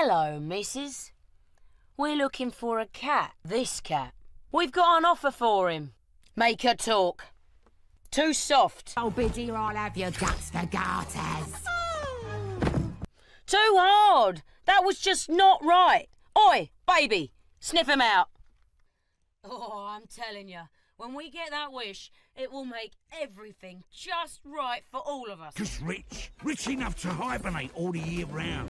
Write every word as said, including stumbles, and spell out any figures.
Hello, missus. We're looking for a cat. This cat. We've got an offer for him. Make her talk. Too soft. Oh, biddy, I'll have your guts for garters. Too hard. That was just not right. Oi, baby, sniff him out. Oh, I'm telling you, when we get that wish, it will make everything just right for all of us. Just rich. Rich enough to hibernate all the year round.